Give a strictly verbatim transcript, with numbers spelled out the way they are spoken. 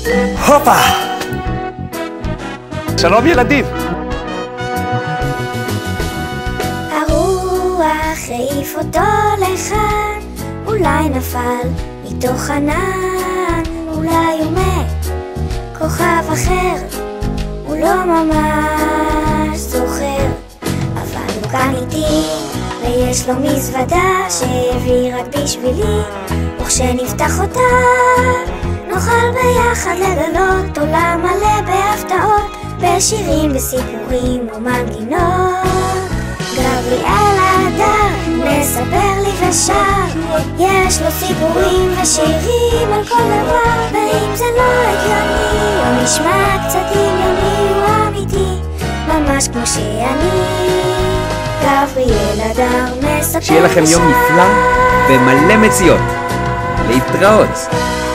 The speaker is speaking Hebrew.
הופה! שלום ילדים! הרוח העיף אותו לכאן, אולי נפל מתוך ענן, אולי הוא מת, כוכב אחר, הוא לא ממש זוכר, אבל הוא כאן איתי, ויש לו מזוודה שהביא רק בשבילי, וכשנפתח אותה נוכל ביחד לגלות עולם מלא בהפתעות, בשירים וסיפורים ומנגינות. גבריאל הדר מספר לי ושר, יש לו סיפורים ושירים על כל דבר, ואם זה לא הגיוני או נשמע קצת דמיוני, הוא אמיתי ממש כמו שאני. גבריאל הדר מספר לי ושר. שיהיה לכם יום נפלא ומלא מציאות. להתראות.